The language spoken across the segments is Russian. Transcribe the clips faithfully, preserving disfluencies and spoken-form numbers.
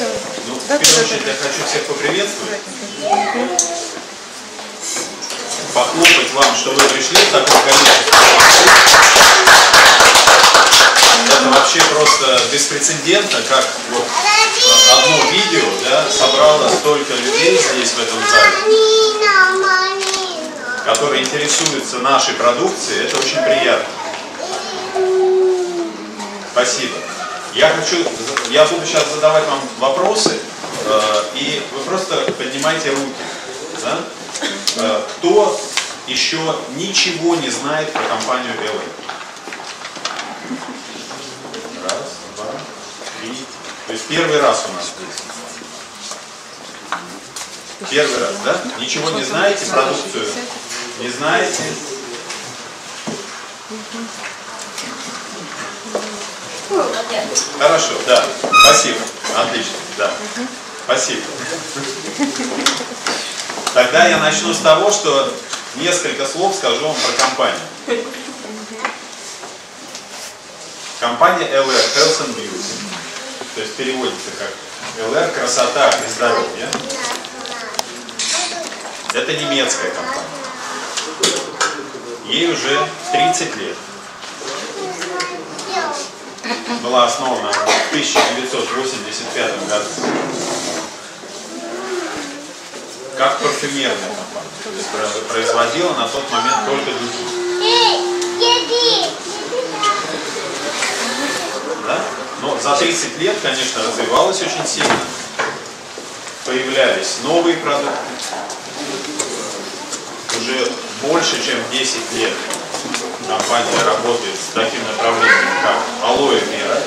Ну, в первую очередь я хочу всех поприветствовать. Похлопать вам, что вы пришли в таком количестве. Это вообще просто беспрецедентно, как вот одно видео, да, собрало столько людей здесь, в этом зале, которые интересуются нашей продукцией. Это очень приятно. Спасибо. Я хочу, я буду сейчас задавать вам вопросы, э, и вы просто поднимайте руки. Да? Э, кто еще ничего не знает про компанию эл эр? Раз, два, три. То есть первый раз у нас здесь. Первый раз, да? Ничего не знаете, продукцию не знаете. Хорошо, да. Спасибо. Отлично, да. Спасибо. Тогда я начну с того, что несколько слов скажу вам про компанию. Компания эл эр, Health and Beauty, то есть переводится как эл эр, красота и здоровье. Это немецкая компания. Ей уже тридцать лет. Была основана в тысяча девятьсот восемьдесят пятом году как парфюмерная компания. То есть производила на тот момент только духи. Да? Но за тридцать лет, конечно, развивалась очень сильно. Появлялись новые продукты. Уже больше, чем десять лет компания работает с таким направлением, как алоэ вера.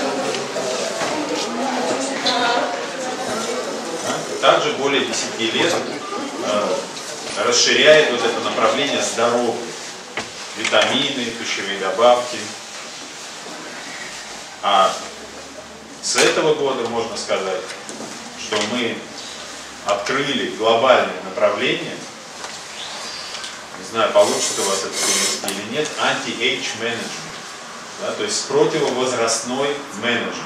Также более десяти лет э, расширяет вот это направление здоровья. Витамины, пищевые добавки. А с этого года можно сказать, что мы открыли глобальное направление. Не знаю, получится у вас это перевести или нет, анти-эйдж менеджмент, да, то есть противовозрастной менеджмент.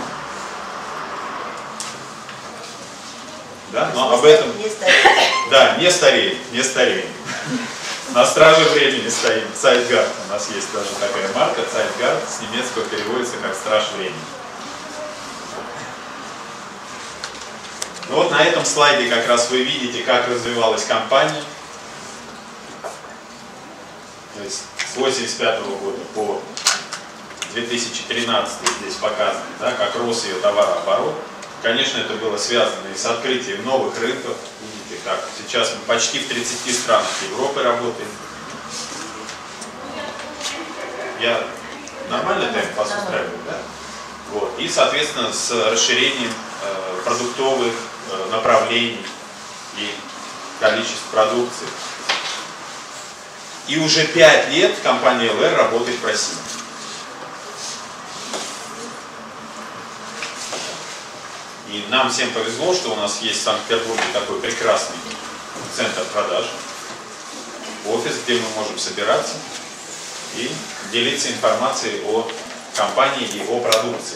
Да, но об этом... Не стареем. Да, не стареем, не стареем. На страже времени стоим. Zeitgeist. У нас есть даже такая марка, Zeitgeist, с немецкого переводится как страж времени. Ну вот на этом слайде как раз вы видите, как развивалась компания. То есть с восемьдесят пятого года по две тысячи тринадцатый здесь показано, да, как рос ее товарооборот. Конечно, это было связано и с открытием новых рынков. Видите, как сейчас мы почти в тридцати странах Европы работаем. Я нормально темп вас устраиваю, да? Вот. И, соответственно, с расширением э, продуктовых э, направлений и количеств продукции. И уже пять лет компания эл эр работает в России. И нам всем повезло, что у нас есть в Санкт-Петербурге такой прекрасный центр продаж, офис, где мы можем собираться и делиться информацией о компании и о продукции.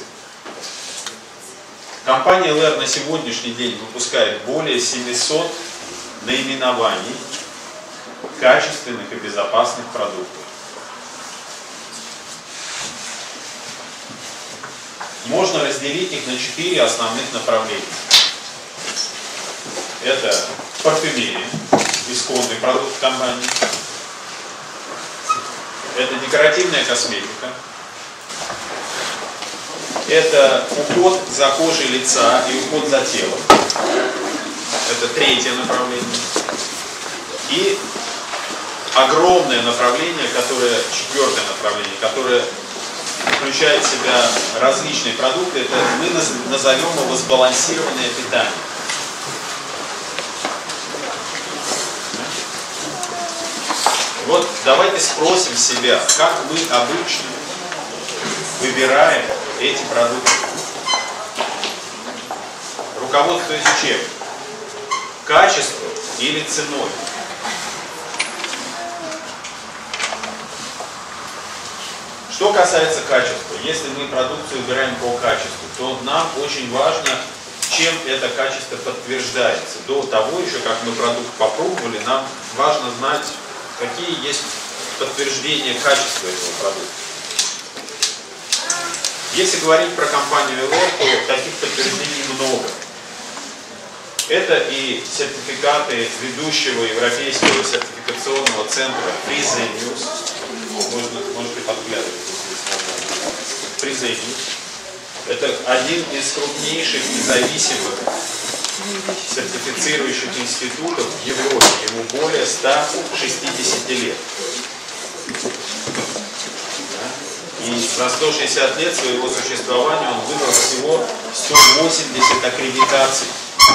Компания эл эр на сегодняшний день выпускает более семисот наименований качественных и безопасных продуктов. Можно разделить их на четыре основных направления. Это парфюмерия, исконный продукт компании. Это декоративная косметика. Это уход за кожей лица и уход за телом. Это третье направление. И огромное направление, которое, четвертое направление, которое включает в себя различные продукты, это мы назовем его сбалансированное питание. Вот давайте спросим себя, как мы обычно выбираем эти продукты. Руководствуясь чем? Качеством или ценой? Что касается качества, если мы продукцию выбираем по качеству, то нам очень важно чем это качество подтверждается. До того, еще как мы продукт попробовали, нам важно знать, какие есть подтверждения качества этого продукта. Если говорить про компанию эл эр, то таких подтверждений много. Это и сертификаты ведущего европейского сертификационного центра Fresenius. Можно, можете подглядывать здесь. Fresenius. Это один из крупнейших независимых сертифицирующих институтов в Европе. Ему более ста шестидесяти лет. И за сто шестьдесят лет своего существования он выдал всего сто восемьдесят аккредитаций.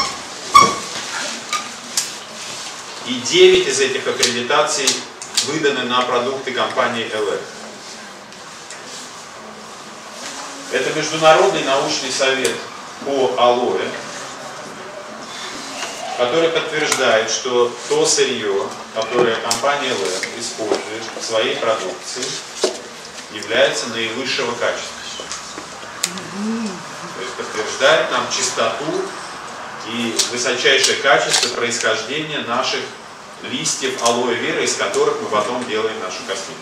И девять из этих аккредитаций выданы на продукты компании эл эр. Это Международный научный совет по алоэ, который подтверждает, что то сырье, которое компания эл эр использует в своей продукции, является наивысшего качества. То есть подтверждает нам чистоту и высочайшее качество происхождения наших листьев алоэ вера, из которых мы потом делаем нашу косметику.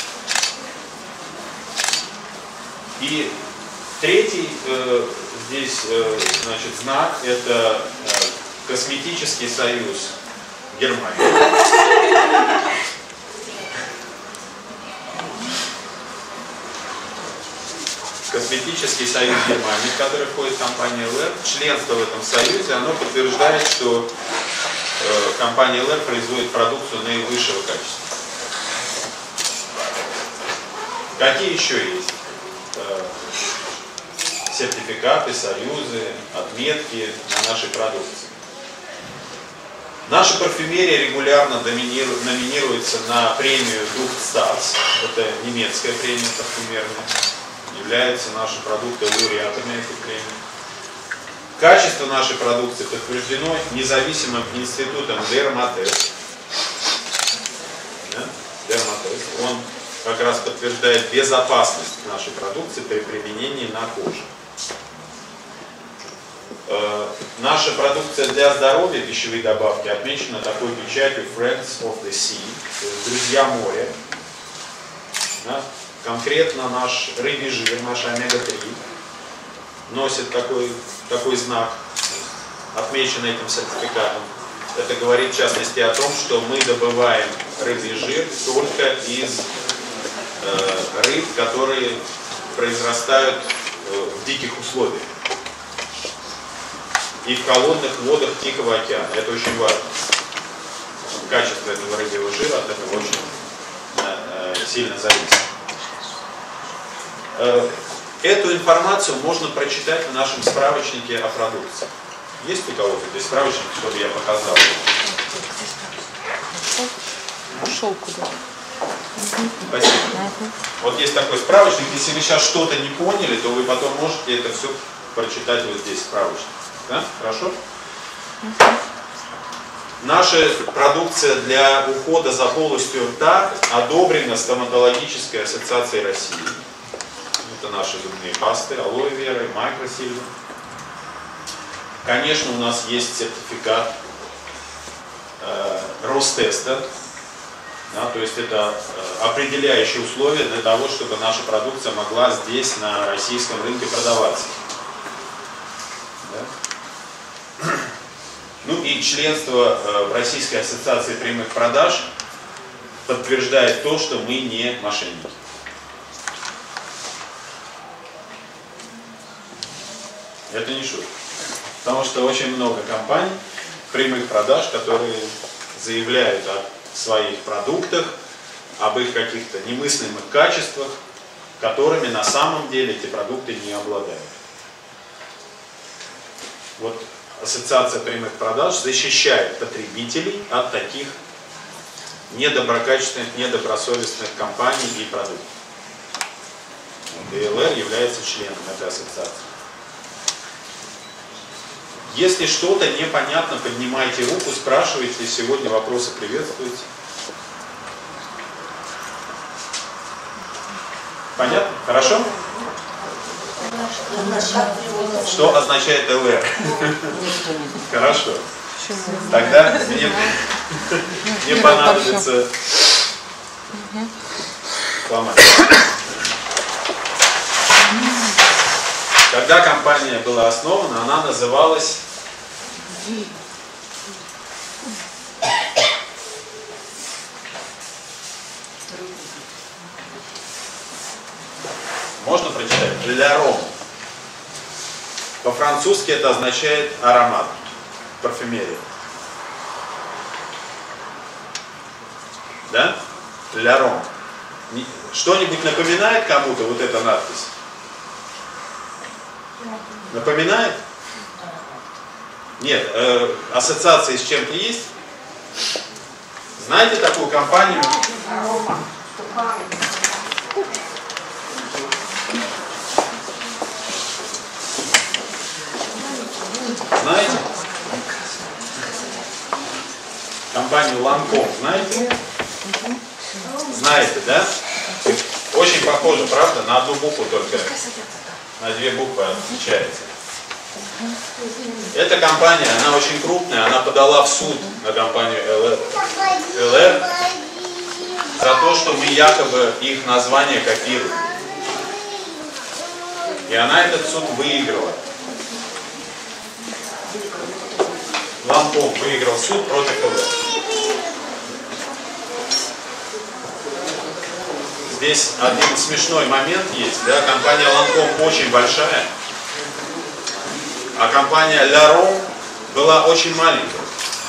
И третий э, здесь э, значит, знак — это э, Косметический союз Германии. Косметический союз Германии, в который входит компания эл эр. Членство в этом союзе, оно подтверждает, что э, компания эл эр производит продукцию наивысшего качества. Какие еще есть э, сертификаты, союзы, отметки на нашей продукции? Наша парфюмерия регулярно доминирует, номинируется на премию Duftstars. Это немецкая премия парфюмерная. Являются наши продукты лауреатами этой премии. Качество нашей продукции подтверждено независимым институтом Dermatest. Да? Dermatest. Он как раз подтверждает безопасность нашей продукции при применении на коже. Э, наша продукция для здоровья, пищевые добавки, отмечена такой печатью Friends of the Sea, то есть друзья моря. Да? Конкретно наш рыбий жир, наш омега три, носит такой, такой знак, отмеченный этим сертификатом. Это говорит в частности о том, что мы добываем рыбий жир только из э, рыб, которые произрастают э, в диких условиях и в холодных водах Тихого океана. Это очень важно. Качество этого рыбьего жира от этого очень э, сильно зависит. Эту информацию можно прочитать в нашем справочнике о продукции. Есть у кого-то здесь справочник, чтобы я показал? Ушел куда? Спасибо. Вот есть такой справочник. Если вы сейчас что-то не поняли, то вы потом можете это все прочитать вот здесь в справочнике. Да? Хорошо? Наша продукция для ухода за полостью рта одобрена Стоматологической ассоциацией России. Это наши зубные пасты, алоэ вера и микросильвер. Конечно, у нас есть сертификат э, Ростеста, да, то есть это э, определяющие условия для того, чтобы наша продукция могла здесь на российском рынке продаваться. Да? Ну и членство э, в Российской ассоциации прямых продаж подтверждает то, что мы не мошенники. Это не шутка. Потому что очень много компаний прямых продаж, которые заявляют о своих продуктах, об их каких-то немыслимых качествах, которыми на самом деле эти продукты не обладают. Вот Ассоциация прямых продаж защищает потребителей от таких недоброкачественных, недобросовестных компаний и продуктов. ди эл эр является членом этой ассоциации. Если что-то непонятно, поднимайте руку, спрашивайте. Сегодня вопросы приветствуйте. Понятно? Хорошо? Что означает эл эр? Хорошо. Тогда мне, мне понадобится сломать. Когда компания была основана, она называлась можно прочитать? Ля Ром. По-французски это означает аромат, парфюмерия. Да? Ля Ром. Что-нибудь напоминает кому-то вот эта надпись? Напоминает? Нет. Э, ассоциации с чем-то есть? Знаете такую компанию? Знаете? Компанию Lancome, знаете? Знаете, да? Очень похоже, правда? На одну букву только. На две буквы отличается. Эта компания, она очень крупная, она подала в суд на компанию эл эр, эл эр за то, что мы якобы их название копируем. И она этот суд выиграла. Lancome выиграл суд против эл эр. Здесь один смешной момент есть, да, компания Lancome очень большая, а компания Ля Ром была очень маленькая.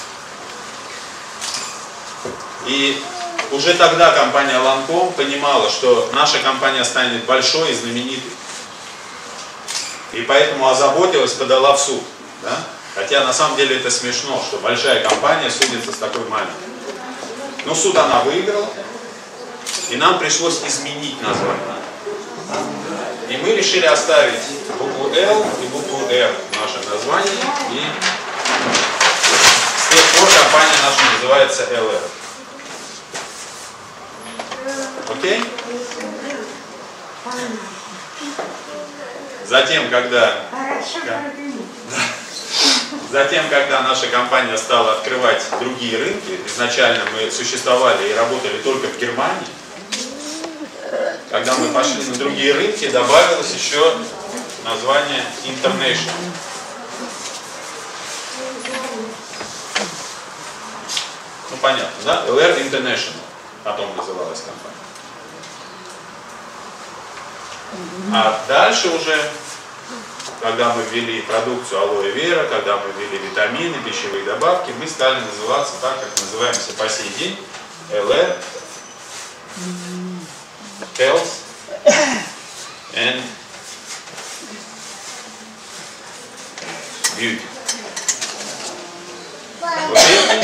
И уже тогда компания Lancome понимала, что наша компания станет большой и знаменитой. И поэтому озаботилась, подала в суд. Да? Хотя на самом деле это смешно, что большая компания судится с такой маленькой. Но суд она выиграла. И нам пришлось изменить название. И мы решили оставить букву L и букву R в нашем названии. И с тех пор компания наша называется эл эр. Окей? Затем, когда... Затем, когда наша компания стала открывать другие рынки, изначально мы существовали и работали только в Германии. Когда мы пошли на другие рынки, добавилось еще название International. Ну понятно, да? эл эр International потом называлась компания. А дальше уже, когда мы ввели продукцию алоэ вера, когда мы ввели витамины, пищевые добавки, мы стали называться так, как называемся по сей день, эл эр Health and Beauty. Okay?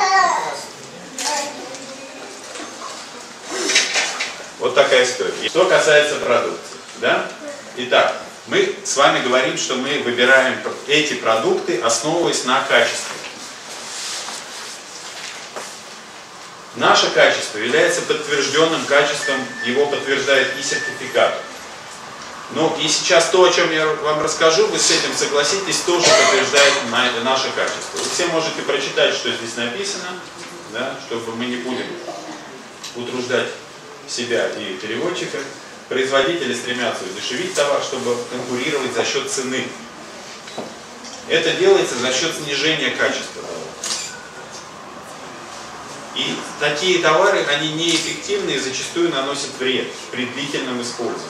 Вот такая история. Что касается продукции, да? Итак, мы с вами говорим, что мы выбираем эти продукты, основываясь на качестве. Наше качество является подтвержденным качеством, его подтверждает и сертификат. Ну и сейчас то, о чем я вам расскажу, вы с этим согласитесь, тоже подтверждает наше качество. Вы все можете прочитать, что здесь написано, да, чтобы мы не будем утруждать себя и переводчика. Производители стремятся удешевить товар, чтобы конкурировать за счет цены. Это делается за счет снижения качества товара. И такие товары, они неэффективны и зачастую наносят вред при длительном использовании.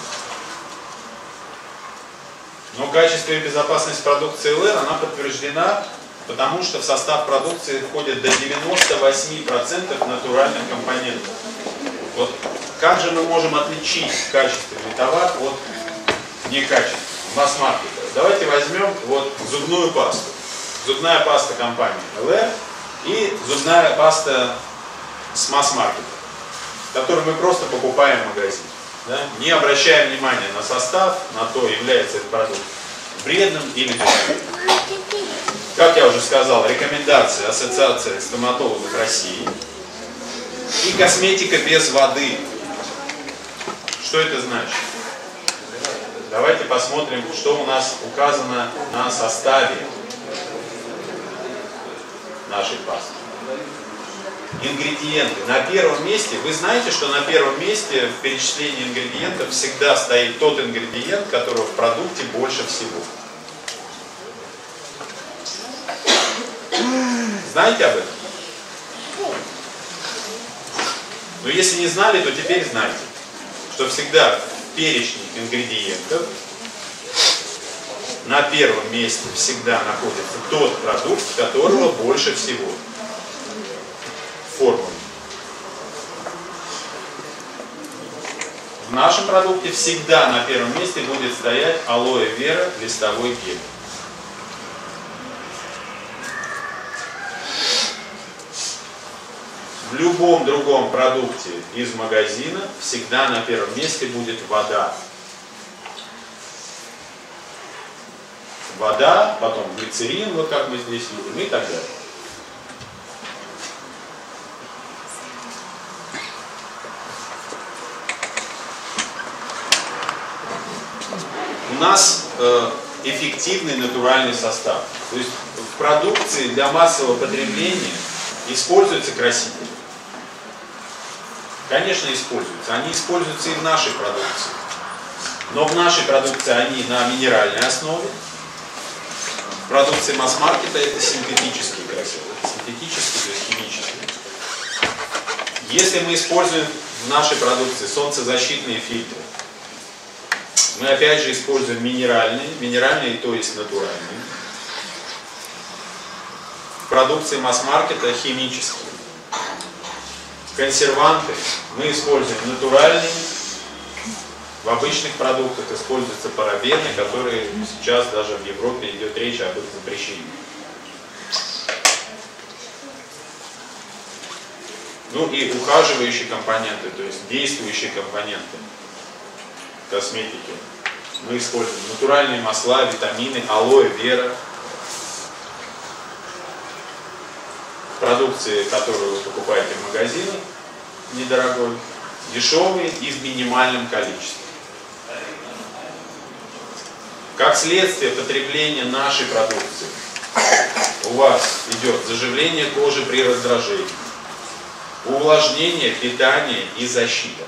Но качество и безопасность продукции эл эр, она подтверждена, потому что в состав продукции входит до девяноста восьми процентов натуральных компонентов. Вот как же мы можем отличить качественный товар от некачественного? Масс-маркета. Давайте возьмем вот зубную пасту. Зубная паста компании эл эр и зубная паста с масс-маркета, которую мы просто покупаем в магазине. Да? Не обращая внимания на состав, на то, является этот продукт вредным или безвредным. Как я уже сказал, рекомендации Ассоциации стоматологов России. И косметика без воды. Что это значит? Давайте посмотрим, что у нас указано на составе нашей пасты. Ингредиенты. На первом месте, вы знаете, что на первом месте в перечислении ингредиентов всегда стоит тот ингредиент, которого в продукте больше всего. Знаете об этом? Но если не знали, то теперь знайте, что всегда в перечне ингредиентов на первом месте всегда находится тот продукт, которого больше всего. Формулы. В нашем продукте всегда на первом месте будет стоять алоэ вера листовой гель. В любом другом продукте из магазина всегда на первом месте будет вода. Вода, потом глицерин, вот как мы здесь видим, и так далее. У нас э, эффективный натуральный состав. То есть в продукции для массового потребления используются красители. Конечно, используются. Они используются и в нашей продукции. Но в нашей продукции они на минеральной основе. В продукции масс-маркета это синтетические красители. Синтетические, то есть химические. Если мы используем в нашей продукции солнцезащитные фильтры, мы опять же используем минеральные, минеральные, то есть натуральные. В продукции масс-маркета химические. Консерванты мы используем натуральные. В обычных продуктах используются парабены, которые сейчас даже в Европе идет речь об их запрещении. Ну и ухаживающие компоненты, то есть действующие компоненты косметики. Мы используем натуральные масла, витамины, алоэ вера. Продукции, которую вы покупаете в магазине, недорогой, дешевые и в минимальном количестве. Как следствие потребления нашей продукции у вас идет заживление кожи при раздражении, увлажнение, питание и защита.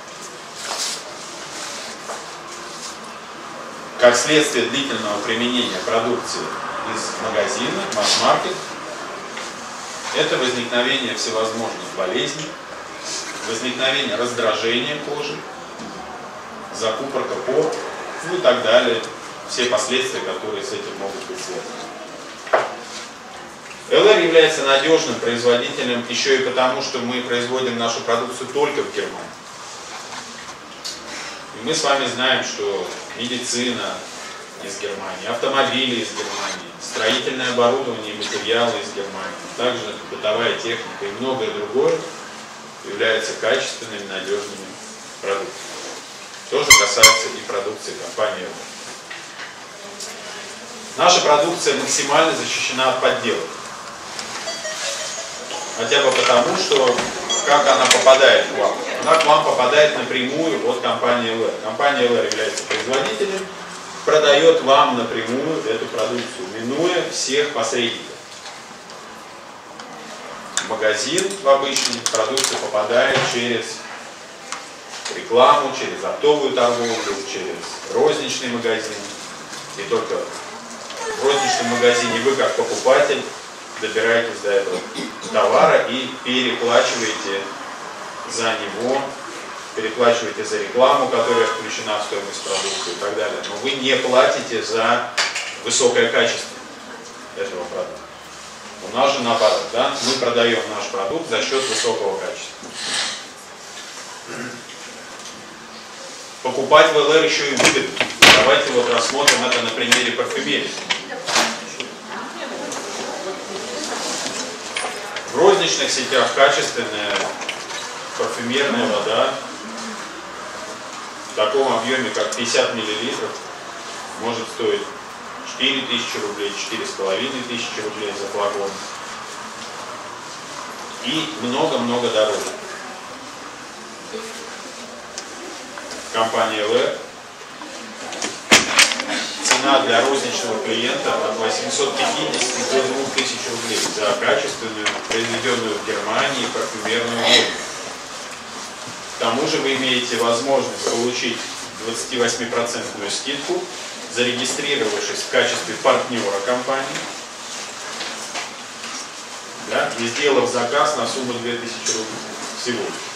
Как следствие длительного применения продукции из магазина, масс-маркет, это возникновение всевозможных болезней, возникновение раздражения кожи, закупорка пор, ну и так далее. Все последствия, которые с этим могут быть связаны. эл эр является надежным производителем еще и потому, что мы производим нашу продукцию только в Германии. И мы с вами знаем, что медицина из Германии, автомобили из Германии, строительное оборудование и материалы из Германии, также бытовая техника и многое другое являются качественными, надежными продуктами. То же касается и продукции компании эл эр. Наша продукция максимально защищена от подделок. Хотя бы потому, что как она попадает к вам? Она к вам попадает напрямую от компании эл эр. Компания эл эр является производителем, продает вам напрямую эту продукцию, минуя всех посредников. В магазин в обычный продукция попадает через рекламу, через оптовую торговлю, через розничный магазин. И только в розничном магазине вы, как покупатель, добираетесь до этого товара и переплачиваете за него, переплачиваете за рекламу, которая включена в стоимость продукта и так далее. Но вы не платите за высокое качество этого продукта. У нас же наоборот, да? Мы продаем наш продукт за счет высокого качества. Покупать в эл эр еще и выгодно. Давайте вот рассмотрим это на примере парфюмерии. В розничных сетях качественная парфюмерная вода в таком объеме, как пятьдесят миллилитров, может стоить четыре тысячи рублей, четыре с половиной тысячи рублей за флакон. И много-много дороже. Компания эл эр цена для розничного клиента от восьмисот пятидесяти до двух тысяч рублей за качественную, произведенную в Германии парфюмерную воду. К тому же вы имеете возможность получить двадцативосьмипроцентную скидку, зарегистрировавшись в качестве партнера компании, да, и сделав заказ на сумму две тысячи рублей всего.